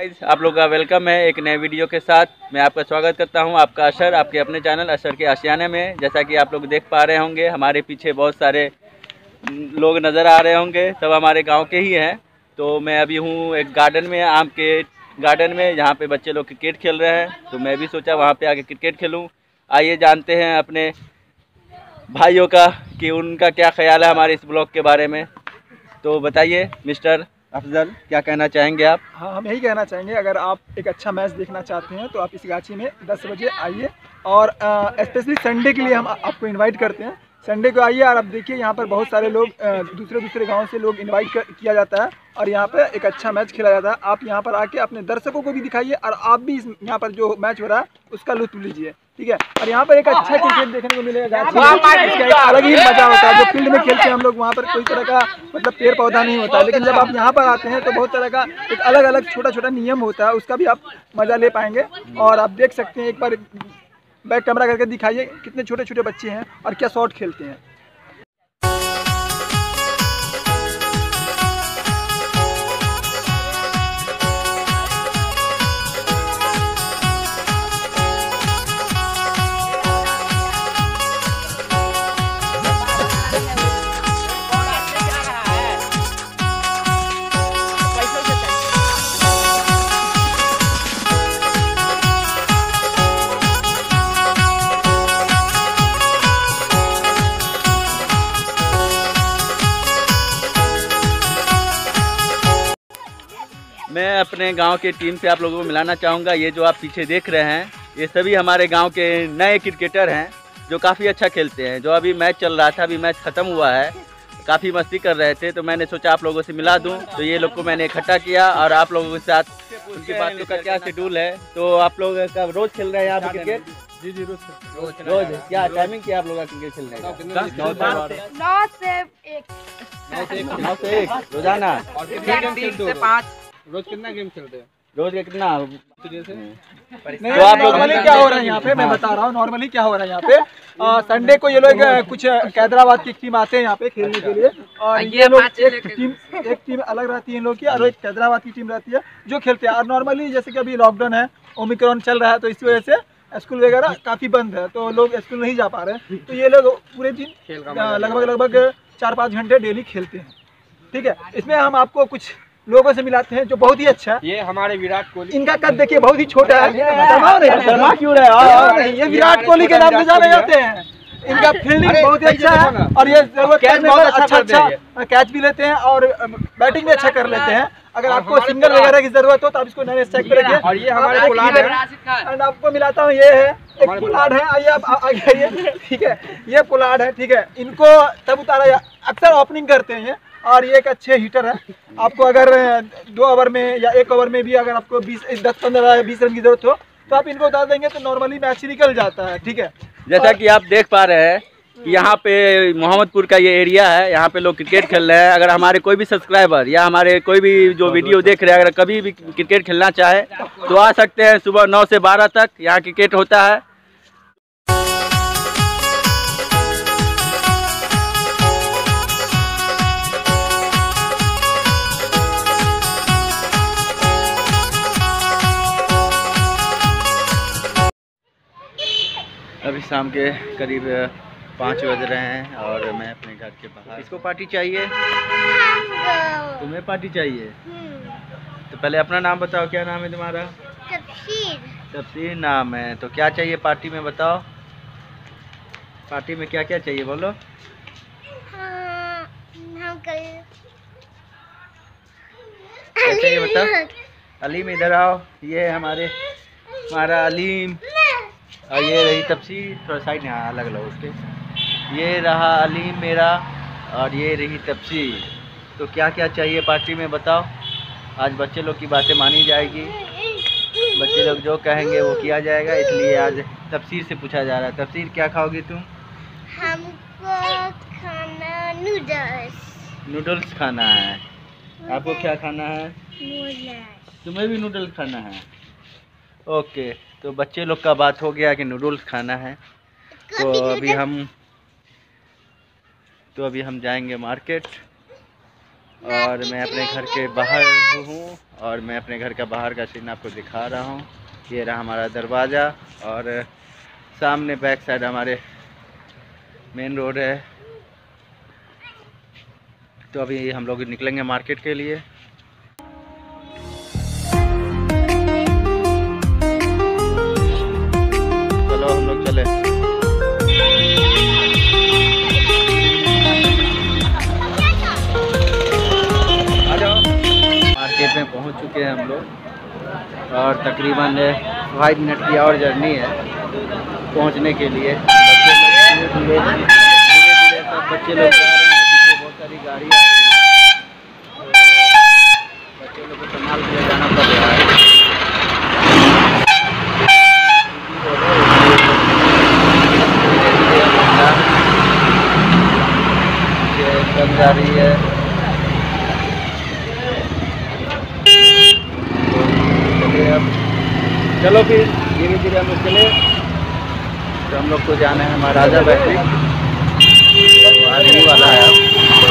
आप लोग का वेलकम है एक नए वीडियो के साथ। मैं आपका स्वागत करता हूं, आपका अशर, आपके अपने चैनल अशर के आशियाने में। जैसा कि आप लोग देख पा रहे होंगे, हमारे पीछे बहुत सारे लोग नज़र आ रहे होंगे, सब हमारे गांव के ही हैं। तो मैं अभी हूं एक गार्डन में, आम के गार्डन में, जहां पे बच्चे लोग क्रिकेट खेल रहे हैं। तो मैं भी सोचा वहां पे आके क्रिकेट खेलूँ। आइए जानते हैं अपने भाइयों का कि उनका क्या ख्याल है हमारे इस ब्लॉग के बारे में। तो बताइए मिस्टर अफजल, क्या कहना चाहेंगे आप? हाँ, हम यही कहना चाहेंगे, अगर आप एक अच्छा मैच देखना चाहते हैं तो आप इस गाछी में 10 बजे आइए। और स्पेशली संडे के लिए हम आपको इनवाइट करते हैं। संडे को आइए और आप देखिए, यहाँ पर बहुत सारे लोग दूसरे गांव से लोग इनवाइट किया जाता है और यहाँ पर एक अच्छा मैच खेला जाता है। आप यहाँ पर आके अपने दर्शकों को भी दिखाइए और आप भी यहाँ पर जो मैच हो रहा है उसका लुत्फ लीजिए, ठीक है। और यहाँ पर एक अच्छा क्रिकेट देखने को मिलेगा, एक अलग ही मजा होता है। जो फील्ड में खेलते हैं हम लोग, वहाँ पर कोई तरह का मतलब पेड़ पौधा नहीं होता है, लेकिन जब आप यहाँ पर आते हैं तो बहुत तरह का एक अलग अलग छोटा छोटा नियम होता है, उसका भी आप मजा ले पाएंगे। और आप देख सकते हैं, एक बार बैक कैमरा करके दिखाइए कितने छोटे छोटे बच्चे हैं और क्या शॉट खेलते हैं। मैं अपने गांव के टीम से आप लोगों को मिलाना चाहूँगा। ये जो आप पीछे देख रहे हैं, ये सभी हमारे गांव के नए क्रिकेटर हैं जो काफ़ी अच्छा खेलते हैं। जो अभी मैच चल रहा था, अभी मैच ख़त्म हुआ है, काफ़ी मस्ती कर रहे थे, तो मैंने सोचा आप लोगों से मिला दूं। तो ये लोग को मैंने इकट्ठा किया और आप लोगों के साथ उनकी बातों का क्या शेड्यूल है। तो आप लोग का रोज़ खेल रहे हैं यहाँ पे क्रिकेट? जी जी, रोज। क्या टाइमिंग क्या आप लोग का क्रिकेट खेलने का? 9 से 1 रोजाना। और 3 से 5 रोज कितना गेम खेलते हैं? रोज का कितना? नहीं, नॉर्मली क्या हो रहा है यहाँ पे, मैं बता रहा हूँ नॉर्मली क्या हो रहा है यहाँ पे। संडे को ये लोग कुछ हैदराबाद की टीम आते हैं यहाँ पे खेलने के लिए, और ये लोग एक टीम अलग रहती है इन लोग की, और एक हैदराबाद की टीम रहती है जो खेलते हैं। और नॉर्मली जैसे कि अभी लॉकडाउन है, ओमिक्रॉन चल रहा है, तो इसी वजह से स्कूल वगैरह काफ़ी बंद है, तो लोग स्कूल नहीं जा पा रहे हैं। तो ये लोग पूरे दिन लगभग 4-5 घंटे डेली खेलते हैं, ठीक है। इसमें हम आपको कुछ लोगों से मिलाते हैं जो बहुत ही अच्छा। ये हमारे विराट कोहली, इनका कद देखिए बहुत ही छोटा है। शर्मा क्यों रहे? ये विराट कोहली के नाम से जाने जाते हैं। इनका फील्डिंग बहुत ही अच्छा है और ये अच्छा कैच भी लेते हैं और बैटिंग भी अच्छा कर लेते हैं। अगर आपको सिंगल वगैरह की जरूरत हो तो आप इसको नए चेक पे रखिए। और ये हमारे पुलाड़ है, एंड आपको मिलाता हूँ, ये है एक पुलाड़ है। आइए आप आगे आइए, ठीक है। ये पुलाड़ है, ठीक है। इनको तब उतारा, अक्सर ओपनिंग करते हैं, और ये एक अच्छे हीटर है। आपको अगर 2 ओवर में या 1 ओवर में भी अगर आपको 10-15-20 रन की जरूरत हो तो आप इनको उतार देंगे तो नॉर्मली मैच निकल जाता है, ठीक है। जैसा कि आप देख पा रहे हैं कि यहाँ पे मोहम्मदपुर का ये एरिया है, यहाँ पे लोग क्रिकेट खेल रहे हैं। अगर हमारे कोई भी सब्सक्राइबर या हमारे कोई भी जो वीडियो देख रहे हैं, अगर कभी भी क्रिकेट खेलना चाहे तो आ सकते हैं। सुबह 9 से 12 तक यहाँ क्रिकेट होता है। अभी शाम के करीब 5 बज रहे हैं और मैं अपने घर के बाहर। इसको पार्टी चाहिए? तुम्हें पार्टी चाहिए? तो पहले अपना नाम बताओ, क्या नाम है तुम्हारा? तफसीर नाम है। तो क्या चाहिए पार्टी में, बताओ। पार्टी में क्या क्या चाहिए, बोलो। क्या चाहिए बताओ। अलीम इधर आओ, ये है हमारा अलीम, और ये रही तफसीर। थोड़ा साइड यहाँ अलग अलग उसके। ये रहा अलीम मेरा, और ये रही तफसीर। तो क्या क्या चाहिए पार्टी में, बताओ। आज बच्चे लोग की बातें मानी जाएगी, बच्चे लोग जो कहेंगे वो किया जाएगा, इसलिए आज तफसीर से पूछा जा रहा है। तफसीर, क्या खाओगी तुम? हमको खाना नूडल्स खाना है। आपको क्या खाना है? तुम्हें भी नूडल्स खाना है? ओके, तो बच्चे लोग का बात हो गया कि नूडल्स खाना है। तो अभी हम जाएंगे मार्केट और मैं अपने घर के बाहर हूँ और मैं अपने घर का बाहर का सीन आपको दिखा रहा हूँ। ये रहा हमारा दरवाज़ा और सामने बैक साइड हमारे मेन रोड है। तो अभी हम लोग निकलेंगे मार्केट के लिए। चलो हम लोग चले। मार्केट में पहुंच चुके हैं हम लोग और तकरीबन 5 मिनट की और जर्नी है पहुंचने के लिए। धीरे धीरे सब बच्चे लोग जा रहे हैं, पीछे बहुत सारी गाड़ी आ रही है, तो बच्चे लोग को संभाल के जाना पड़ रहा है। बन जा रही है। अब चलो फिर धीरे धीरे हम लोग चले। तो हम लोग को जाना है महाराजा बैटरी, तो आने वाला है अब।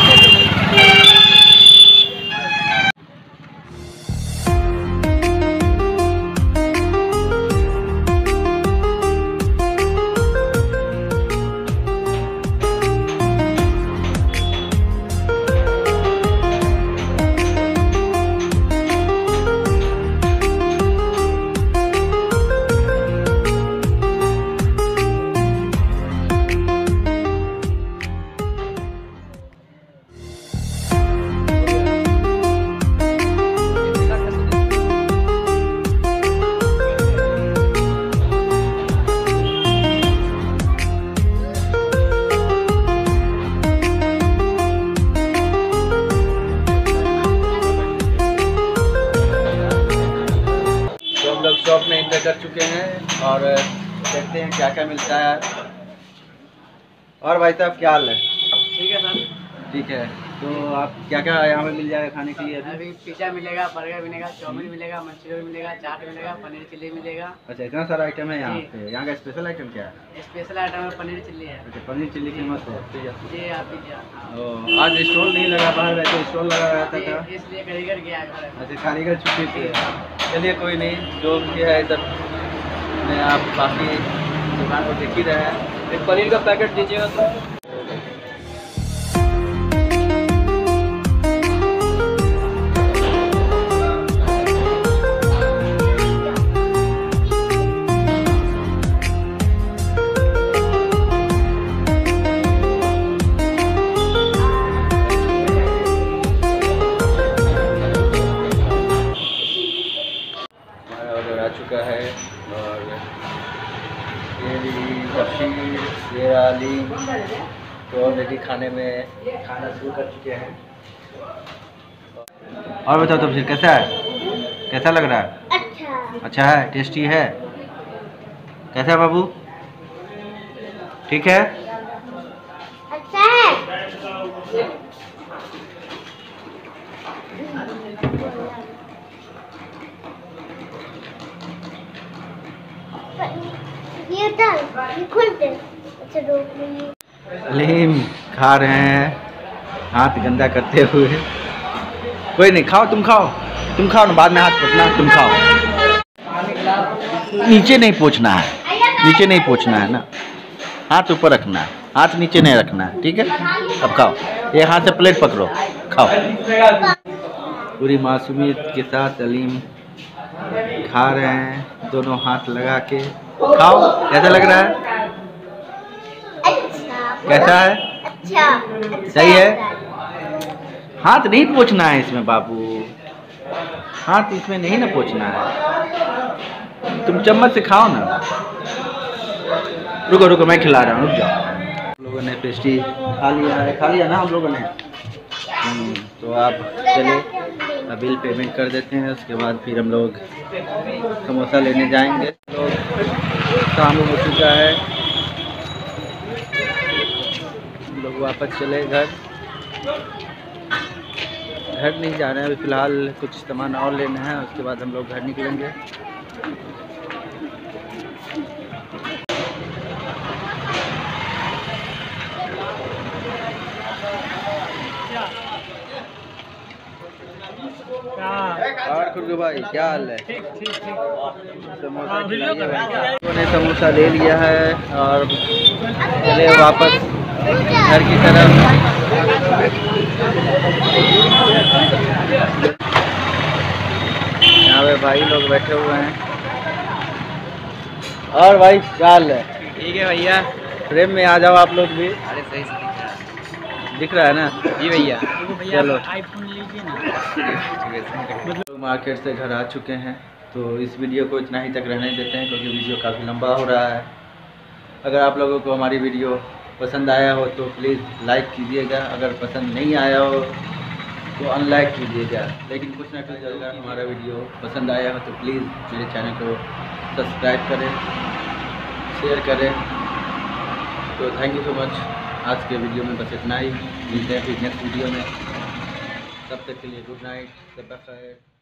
शॉप में एंटर कर चुके हैं और देखते हैं क्या क्या मिलता है। और भाई साहब क्या हाल है? ठीक है सर। ठीक है, तो आप क्या क्या यहाँ पे मिल जाएगा खाने के लिए? अभी पिज़्ज़ा मिलेगा, बर्गर मिलेगा, चाउमीन मिलेगा, मंचूरियन मिलेगा, चाट मिलेगा, पनीर चिल्ली मिलेगा। अच्छा, इतना सारा आइटम है यहाँ पे। यहाँ का स्पेशल आइटम क्या है? स्पेशल आइटम है पनीर चिल्ली है। अच्छा, पनीर चिल्ली फेमस है। जी आप पिज़्ज़ा। आज स्टॉल नहीं लगा, बाहर बैठे स्टॉल लगा रहता था, इसलिए कारीगर गया घर। अच्छा, कारीगर छुट्टी थी। चलिए कोई नहीं, जो भी है सब मैं आप बाकी दुकान को देख ही रहे हैं। एक पनीर का पैकेट दीजिएगा तो। आ चुका है और ये बशीर ये अली तो ऑलरेडी खाना शुरू कर चुके हैं। और बताओ तब फिर कैसा है, कैसा लग रहा है? अच्छा है, टेस्टी है। कैसा है बाबू, ठीक है? अच्छा है। ये डाल, ये खोल दे। अच्छा रोक। लीम खा रहे हैं हाथ गंदा करते हुए। कोई नहीं, खाओ, तुम खाओ ना, बाद में हाथ पोंछना। तुम खाओ, नीचे नहीं पोंछना है, नीचे नहीं पोंछना है ना, हाथ ऊपर रखना है, हाथ नीचे नहीं रखना है, ठीक है? अब खाओ, ये हाथ से प्लेट पकड़ो, खाओ। पूरी मासूमियत के साथ अलीम खा रहे हैं, दोनों हाथ लगा के। खाओ, कैसा लग रहा है? कैसा है? अच्छा, सही है। हाथ नहीं पोंछना है इसमें बाबू, हाथ इसमें नहीं ना पोंछना है। तुम चम्मच से खाओ ना। रुको रुको, मैं खिला रहा हूँ, रुक जाओ। हम लोगों ने पेस्ट्री खा लिया ना हम लोगों ने। तो आप चले बिल पेमेंट कर देते हैं, उसके बाद फिर हम लोग समोसा लेने जाएंगे। तो शाम हो चुका है, हम लोग वापस चले घर नहीं जा रहे हैं अभी फ़िलहाल, कुछ सामान और लेना है, उसके बाद हम लोग घर निकलेंगे। और खुर्गू भाई क्या हाल है? समोसा खिलाइए भाई। ने समोसा ले लिया है और चले वापस घर की तरफ। यहाँ पे भाई लोग बैठे हुए हैं। और भाई क्या हाल है? ठीक है भैया। फ्रेम में आ जाओ आप लोग भी। अरे सही से दिख रहा है ना? जी भैया। चलो आईफोन लीजिए ना। लोग मार्केट से घर आ चुके हैं, तो इस वीडियो को इतना ही तक रहने देते हैं क्योंकि वीडियो काफ़ी लंबा हो रहा है। अगर आप लोगों को हमारी वीडियो पसंद आया हो तो प्लीज़ लाइक कीजिएगा, अगर पसंद नहीं आया हो तो अनलाइक कीजिएगा। लेकिन कुछ ना कुछ अगर हमारा वीडियो पसंद आया हो तो प्लीज़ मेरे चैनल को सब्सक्राइब करें, शेयर करें। तो थैंक यू सो मच। आज के वीडियो में बस इतना ही। मिलते हैं फिर नेक्स्ट वीडियो में। तब तक के लिए गुड नाइट, सब खैर।